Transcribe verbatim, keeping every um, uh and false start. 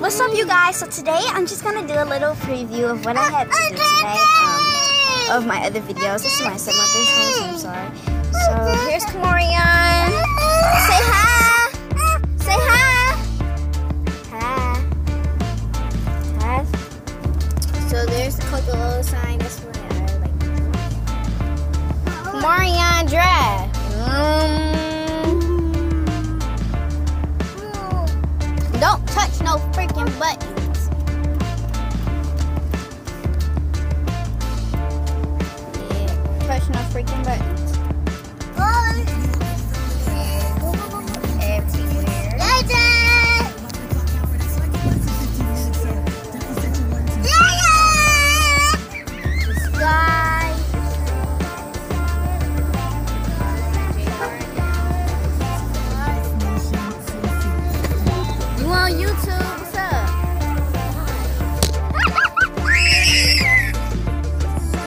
What's up, you guys? So today I'm just gonna do a little preview of what I had to do today, um, of my other videos. This is my stepmother's house, so I'm sorry. So here's Kamorian. Say hi. Say hi. Hi. Hi. So there's the Coca-Cola sign. That's what I like. Kamorian Drive. Um, Don't touch no freaking buttons. Yeah, touch no freaking buttons. Everywhere. Sky. You on YouTube?